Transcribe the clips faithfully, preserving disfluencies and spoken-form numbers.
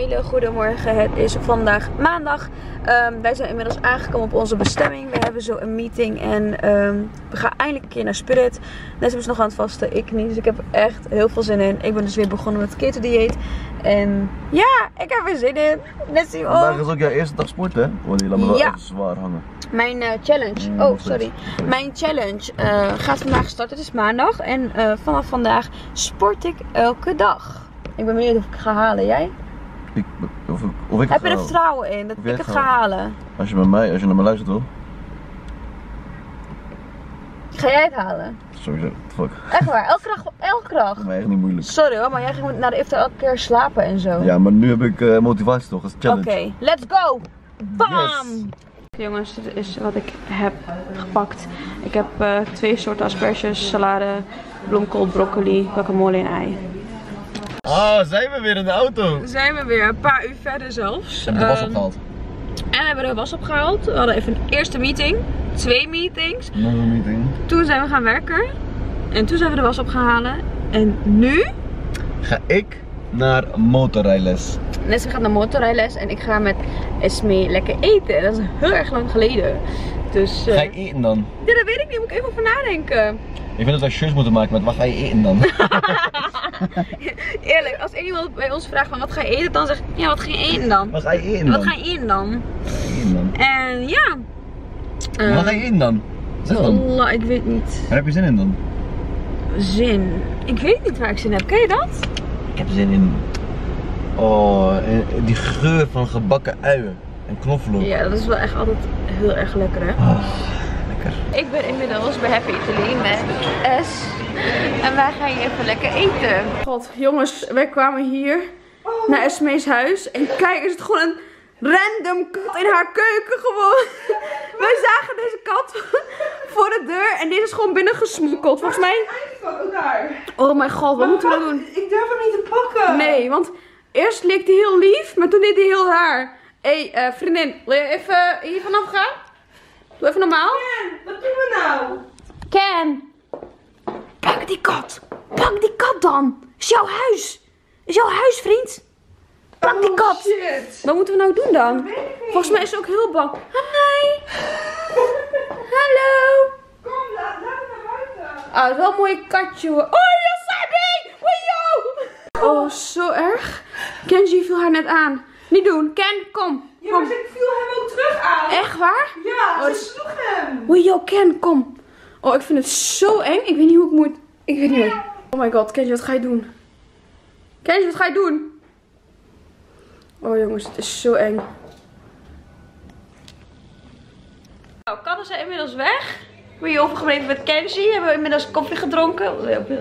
hele goede morgen. Het is vandaag maandag. Um, wij zijn inmiddels aangekomen op onze bestemming. We hebben zo een meeting en um, we gaan eindelijk een keer naar Spirit. Nessie is nog aan het vasten, ik niet. Dus ik heb er echt heel veel zin in. Ik ben dus weer begonnen met het keto dieet. En ja, ik heb er zin in. Nessie, oh. Vandaag is ook jouw eerste dag sport, hè? Want die laat me wel Ja. even zwaar hangen. Mijn uh, challenge, Mm, oh sorry. Mijn challenge uh, gaat vandaag starten. Het is maandag en uh, vanaf vandaag sport ik elke dag. Ik ben benieuwd of ik ga halen. Jij? Ik, of ik, of ik Heb je het er ga vertrouwen in dat Of ik jij het het ga gaat halen? Als je, met mij, als je naar me luistert, wel. Ga jij het halen? Sowieso, fuck. Echt waar? Elke dag? Elke dag? Voor mij echt niet moeilijk. Sorry hoor, maar jij ging na de iftar elke keer slapen en zo. Ja, maar nu heb ik uh, motivatie toch, dat is challenge. Oké, okay, let's go! Bam! Yes. Jongens, dit is wat ik heb gepakt. Ik heb uh, twee soorten asperges, salade, bloemkool, broccoli, guacamole en ei. Oh, zijn we weer in de auto? Zijn we weer, een paar uur verder zelfs. We hebben de was Um, opgehaald. En we hebben de was opgehaald. We hadden even een eerste meeting, twee meetings. Nog een meeting. Toen zijn we gaan werken. En toen zijn we de was opgehaald. En nu Ga ik naar motorrijles. Nessie gaat naar motorrijles en ik ga met Esme lekker eten. Dat is heel erg lang geleden. Dus, uh, Ga je eten dan? ja, dat weet ik niet, moet ik even over nadenken. Ik vind dat wij shirts moeten maken met wat ga je eten dan? Eerlijk, als iemand bij ons vraagt van wat ga je eten, dan zeg ik, ja, wat ga je eten dan? Wat ga je eten dan? Wat ga je eten dan? Wat ga je eten dan? En ja. Uh, wat ga je eten dan? Zeg dan. Allah, ik weet niet. Waar heb je zin in dan? Zin? Ik weet niet waar ik zin in heb. Ken je dat? Ik heb zin in. Oh, die geur van gebakken uien en knoflook. Ja, dat is wel echt altijd heel erg lekker, hè? Oh, lekker. Ik ben inmiddels bij Happy Italy met S. En wij gaan hier even lekker eten. God, jongens, wij kwamen hier naar Esme's huis. En kijk, is het gewoon een random kat in haar keuken gewoon. Wij zagen deze kat voor de deur en deze is gewoon binnen gesmokkeld. Volgens mij. Oh mijn god, wat moeten we doen? Ik durf hem niet te pakken. Nee, want eerst leek hij heel lief, maar toen deed hij heel raar. Hé, hey, uh, vriendin, wil je even hier vanaf gaan? Doe even normaal. Ken, wat doen we nou? Ken! Pak die kat! Pak die kat dan! Is jouw huis! Is jouw huis, vriend! Pak die kat! Oh, shit. Wat moeten we nou doen dan? weet ik niet. Volgens mij is ze ook heel bang. Hi! Hallo! Kom, laat, laat hem naar buiten. Ah, het is wel een mooi katje hoor. Oh, Yasabi! Wajo! Oh, zo erg. Kenji viel haar net aan. Niet doen. Ken, kom. Ja, maar Kom. ze viel hem ook terug aan. Echt waar? Ja, Oh, ze dat is- sloeg hem. Wajo, Ken, kom. Oh, ik vind het zo eng. Ik weet niet hoe ik moet. Ik weet niet meer. Oh my god, Kenji, wat ga je doen? Kenji, wat ga je doen? Oh jongens, het is zo eng. Nou, kannen zijn inmiddels weg. Ik ben hier overgebleven met Kenji. Hebben we inmiddels koffie gedronken.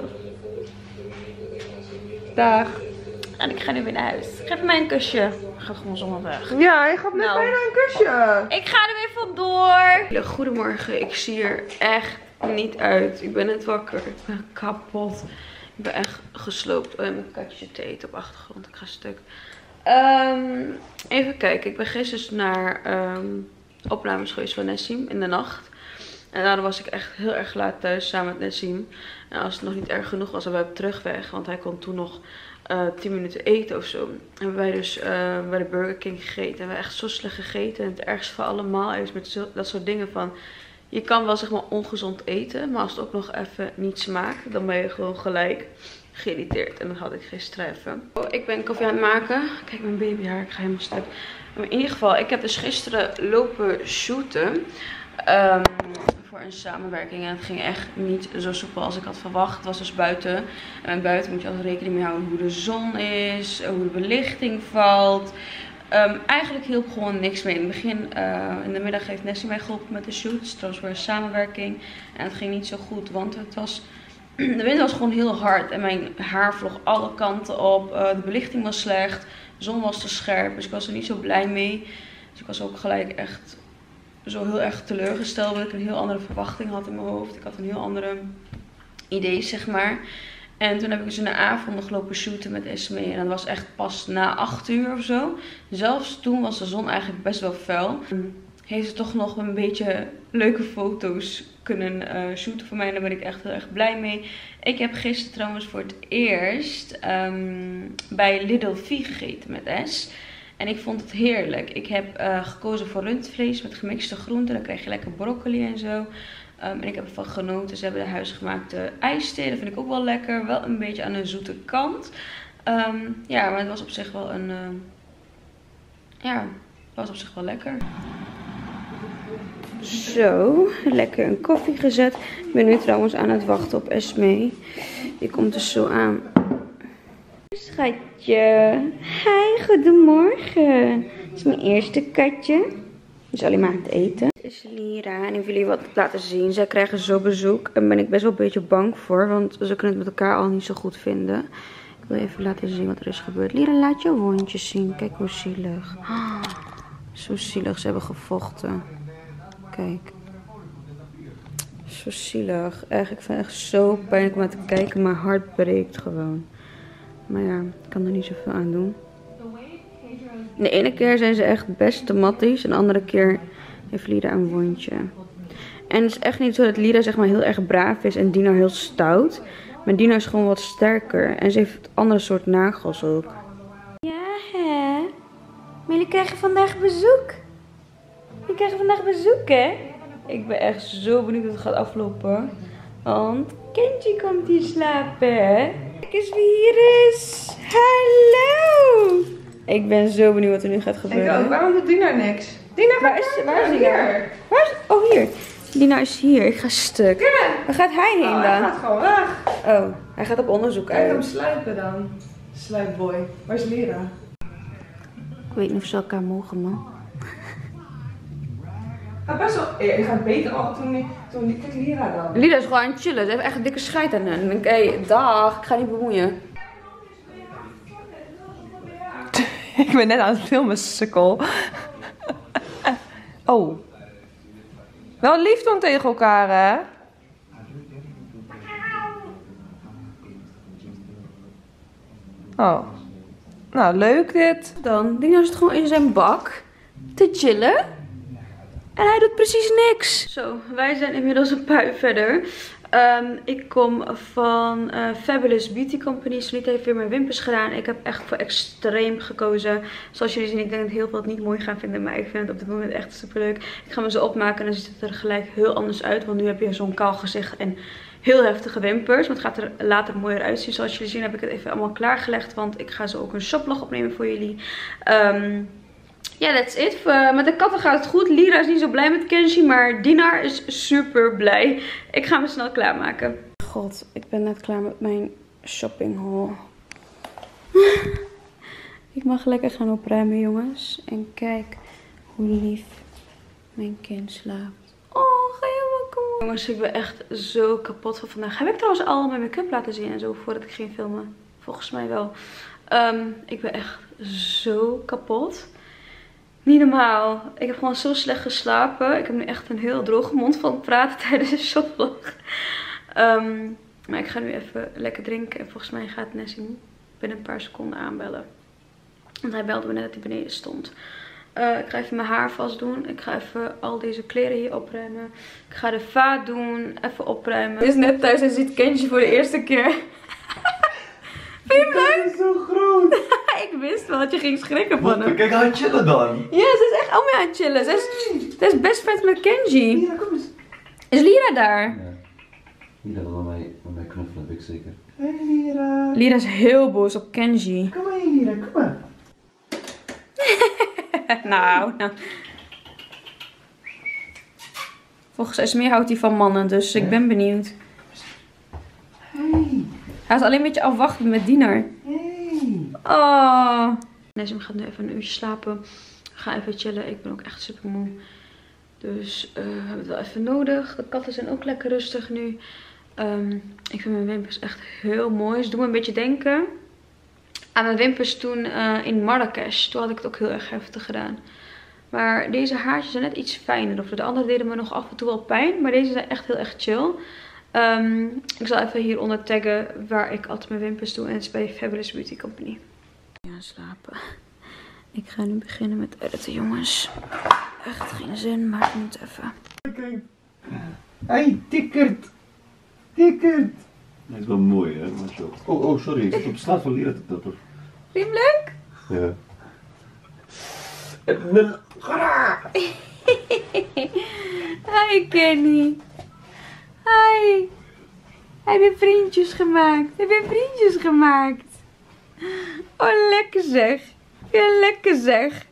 Dag. En ik ga nu weer naar huis. Geef mij een kusje. Gaat gewoon zomaar weg. Ja, hij gaf net Nou. bijna een kusje. Ik ga er weer vandoor. Goedemorgen, ik zie er echt niet uit. Ik ben net wakker. Ik ben kapot. Ik ben echt gesloopt. Oh, ja, mijn katje zit te eten op de achtergrond. Ik ga stuk. Um, even kijken. Ik ben gisteren naar um, opnames geweest van Nessim in de nacht. En daarna was ik echt heel erg laat thuis samen met Nessim. En als het nog niet erg genoeg was, dan waren we terugweg. Want hij kon toen nog uh, tien minuten eten of zo. En wij dus uh, bij de Burger King gegeten. En we hebben echt zo slecht gegeten. En het ergste van allemaal is met zo, dat soort dingen van... Je kan wel zeg maar ongezond eten. Maar als het ook nog even niet smaakt, dan ben je gewoon gelijk geïrriteerd. En dat had ik gisteren even. Oh, ik ben koffie aan het maken. Kijk mijn babyhaar, ik ga helemaal stuk. Maar in ieder geval, ik heb dus gisteren lopen shooten. Um, voor een samenwerking. En het ging echt niet zo soepel als ik had verwacht. Het was dus buiten. En buiten moet je altijd rekening mee houden hoe de zon is. Hoe de belichting valt. Um, eigenlijk hielp gewoon niks mee. In het begin, uh, in de middag heeft Nessie mij geholpen met de shoot. Het is trouwens voor een samenwerking. En het ging niet zo goed. Want het was... De wind was gewoon heel hard. En mijn haar vloog alle kanten op. Uh, de belichting was slecht. De zon was te scherp. Dus ik was er niet zo blij mee. Dus ik was ook gelijk echt... zo heel erg teleurgesteld, omdat ik een heel andere verwachting had in mijn hoofd. Ik had een heel andere idee, zeg maar. En toen heb ik dus in de avond gelopen shooten met Esme. En dat was echt pas na acht uur of zo. Zelfs toen was de zon eigenlijk best wel fel. heeft ze toch nog een beetje leuke foto's kunnen uh, shooten voor mij. Daar ben ik echt heel erg blij mee. Ik heb gisteren trouwens voor het eerst um, bij Lidl V gegeten met S. En ik vond het heerlijk. Ik heb uh, gekozen voor rundvlees met gemixte groenten. Dan krijg je lekker broccoli en zo. Um, en ik heb ervan genoten. Ze hebben de huisgemaakte ijsthee. Dat vind ik ook wel lekker. Wel een beetje aan de zoete kant. Um, ja, maar het was op zich wel een... Uh, ja, het was op zich wel lekker. Zo, lekker een koffie gezet. Ik ben nu trouwens aan het wachten op Esmee. Die komt dus zo aan. Schatje. Hi, goedemorgen. Dit is mijn eerste katje. Die is alleen maar aan het eten. Dit is Lira. En ik wil jullie wat laten zien. Zij krijgen zo bezoek. En daar ben ik best wel een beetje bang voor. Want ze kunnen het met elkaar al niet zo goed vinden. Ik wil even laten zien wat er is gebeurd. Lira, laat je wondjes zien. Kijk hoe zielig. Oh, zo zielig. Ze hebben gevochten. Kijk. Zo zielig. Echt, ik vind het echt zo pijnlijk om naar te kijken. Mijn hart breekt gewoon. Maar ja, ik kan er niet zoveel aan doen. De ene keer zijn ze echt best te matties. En de andere keer heeft Lira een wondje. En het is echt niet zo dat Lira zeg maar heel erg braaf is en Dino heel stout. Maar Dino is gewoon wat sterker. En ze heeft een andere soort nagels ook. Ja hè? Maar jullie krijgen vandaag bezoek. Jullie krijgen vandaag bezoek hè? Ik ben echt zo benieuwd hoe het gaat aflopen. Want Kenji komt hier slapen hè? Kijk eens wie hier is. Hallo! Ik ben zo benieuwd wat er nu gaat gebeuren. Ik ook. Waarom doet Dina niks? Dina, waar is, waar is Dina? Waar is, oh, hier. Dina is hier. Ik ga stuk. Ja. Waar gaat hij heen oh, dan? Hij gaat gewoon weg. Oh, hij gaat op onderzoek Kijk uit. hem sluipen dan. Sluipboy. Waar is Lira? Ik weet niet of ze elkaar mogen, man. Gaat best wel... Ja, je gaat beter al toen die... Toen die kijk Lira dan. Lira is gewoon aan het chillen. Ze heeft echt een dikke scheid aan hen. Ik denk, hé, hey, dag. Ik ga niet bemoeien. Ik ben net aan het filmen, sukkel. Oh. Wel lief doen tegen elkaar, hè? Oh. Nou, leuk dit. Dan, Dina zit gewoon in zijn bak te chillen. En hij doet precies niks. Zo, wij zijn inmiddels een pui verder. Um, ik kom van uh, Fabulous Beauty Company. Solita heeft weer mijn wimpers gedaan. Ik heb echt voor extreem gekozen. Zoals jullie zien, ik denk dat heel veel het niet mooi gaan vinden. Maar ik vind het op dit moment echt super leuk. Ik ga me zo opmaken en dan ziet het er gelijk heel anders uit. Want nu heb je zo'n kaal gezicht en heel heftige wimpers. Maar het gaat er later mooier uitzien. Zoals jullie zien heb ik het even allemaal klaargelegd. Want ik ga zo ook een shoplog opnemen voor jullie. Um, Ja, yeah, that's it. Uh, met de katten gaat het goed. Lira is niet zo blij met Kenji, maar Dinar is super blij. Ik ga me snel klaarmaken. God, ik ben net klaar met mijn shopping haul. Ik mag lekker gaan opruimen, jongens. En kijk hoe lief mijn kind slaapt. Oh, ga je wakker worden? Jongens, ik ben echt zo kapot van vandaag. Heb ik trouwens al mijn make-up laten zien en zo voordat ik ging filmen? Volgens mij wel. Um, ik ben echt zo kapot. Niet normaal. Ik heb gewoon zo slecht geslapen. Ik heb nu echt een heel droge mond van het praten tijdens de shoplog. Um, maar ik ga nu even lekker drinken. En volgens mij gaat Nessie binnen een paar seconden aanbellen. Want hij belde me net dat hij beneden stond. Uh, ik ga even mijn haar vast doen. Ik ga even al deze kleren hier opruimen. Ik ga de vaat doen. Even opruimen. Hij is net thuis en ziet Kenji voor de eerste keer. Vind je hem leuk? is zo groot. Ik wist wel dat je ging schrikken van hem. Kijk, aan het chillen dan. Ja, ze is echt al mee aan het chillen. Ze is, ze is best friends met Kenji. Lira, kom eens. Is Lira daar? Ja. Lira wil met mij, met mij knuffelen, heb ik zeker. Hey Lira. Lira is heel boos op Kenji. Kom maar hier, Lira, kom maar. nou, nou. Volgens Esmee houdt hij van mannen, dus ik ben benieuwd. Hey. Hij is alleen een beetje afwachten met Dinar. Hey. Oh. Nessim gaat nu even een uurtje slapen. Ga even chillen. Ik ben ook echt super moe. Dus uh, we hebben het wel even nodig. De katten zijn ook lekker rustig nu. Um, ik vind mijn wimpers echt heel mooi. Ze doen me een beetje denken aan mijn wimpers toen uh, in Marrakesh. Toen had ik het ook heel erg heftig gedaan. Maar deze haartjes zijn net iets fijner. Of de andere deden me nog af en toe wel pijn. Maar deze zijn echt heel erg chill. Um, ik zal even hieronder taggen waar ik altijd mijn wimpers doe. En het is bij Fabulous Beauty Company. Ja, slapen. Ik ga nu beginnen met editen, jongens. echt geen zin, maar ik moet even. Kijk. Hey, tikkert. Tikkert. Dat is wel mooi, hè? Maar zo. Oh, oh, sorry. Ik zit op de straat van Lira te tappen. Vind je hem leuk? Ja. Hi Kenny. Hi. Heb je vriendjes gemaakt? Heb je vriendjes gemaakt? Oh, lekker zeg. Ja, lekker zeg.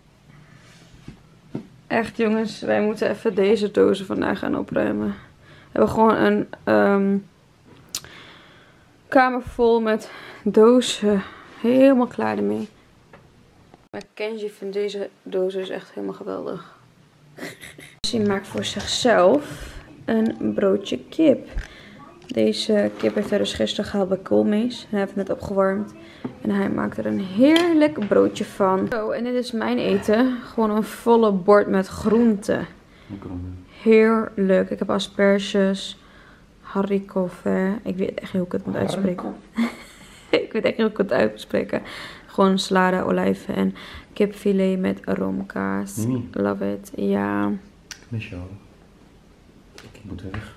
Echt jongens, wij moeten even deze dozen vandaag gaan opruimen. We hebben gewoon een um, kamer vol met dozen. Helemaal klaar ermee. Maar Kenji vindt deze dozen dus echt helemaal geweldig. Hij maakt voor zichzelf een broodje kip. Deze kip heeft hij dus gisteren gehaald bij Koolmees. En hij heeft het net opgewarmd. En hij maakt er een heerlijk broodje van. Zo, en dit is mijn eten. Gewoon een volle bord met groenten. Heerlijk. Ik heb asperges, haricots vert. Ik weet echt niet hoe ik het moet uitspreken. Ik weet echt niet hoe ik het uitspreken. Gewoon salade, olijven en kipfilet met roomkaas. Mm. Love it. Ja. Ik mis jou. Ik moet weg.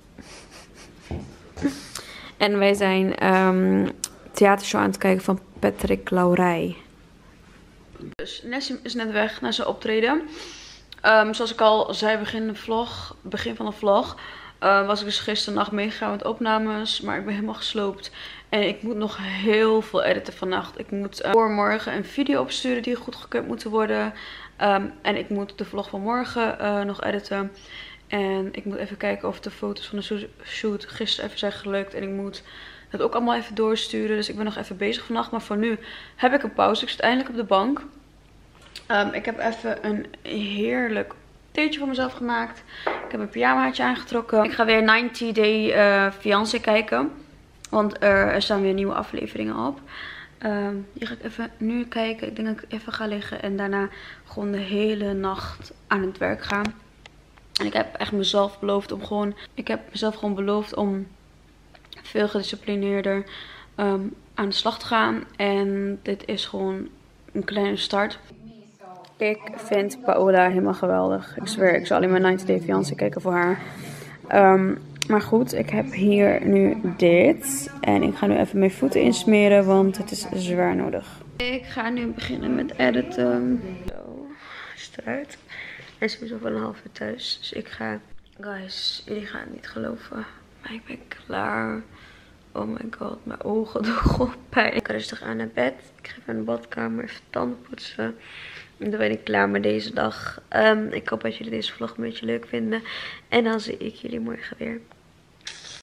En wij zijn um, theatershow aan het kijken van Patrick Laurij. Dus Nessim is net weg naar zijn optreden. Um, zoals ik al zei begin, de vlog, begin van de vlog. Uh, was ik dus gisternacht meegegaan met opnames. Maar ik ben helemaal gesloopt. En ik moet nog heel veel editen vannacht. Ik moet uh, voor morgen een video opsturen die goedgekeurd moet worden. Um, en ik moet de vlog van morgen uh, nog editen. En ik moet even kijken of de foto's van de shoot gisteren even zijn gelukt. En ik moet dat ook allemaal even doorsturen. Dus ik ben nog even bezig vannacht. Maar voor nu heb ik een pauze. Ik zit eindelijk op de bank. Um, ik heb even een heerlijk theetje voor mezelf gemaakt. Ik heb een pyjamaatje aangetrokken. Ik ga weer ninety Day uh, Fiancé kijken. Want er, er staan weer nieuwe afleveringen op. Um, die ga ik even nu kijken. Ik denk dat ik even ga liggen. En daarna gewoon de hele nacht aan het werk gaan. En ik heb echt mezelf beloofd om gewoon... Ik heb mezelf gewoon beloofd om veel gedisciplineerder um, aan de slag te gaan. En dit is gewoon een kleine start. Ik vind Paola helemaal geweldig. Ik zweer, ik zal alleen maar ninety Day Fiancé kijken voor haar. Um, maar goed, ik heb hier nu dit. En ik ga nu even mijn voeten insmeren, want het is zwaar nodig. Ik ga nu beginnen met editen. Zo, is het eruit. En ze is over een half uur thuis. Dus ik ga... Guys, jullie gaan het niet geloven. Maar ik ben klaar. Oh my god, mijn ogen doen gewoon pijn. Ik ga rustig aan naar bed. Ik ga even in de badkamer even tanden poetsen. En dan ben ik klaar met deze dag. Um, ik hoop dat jullie deze vlog een beetje leuk vinden. En dan zie ik jullie morgen weer.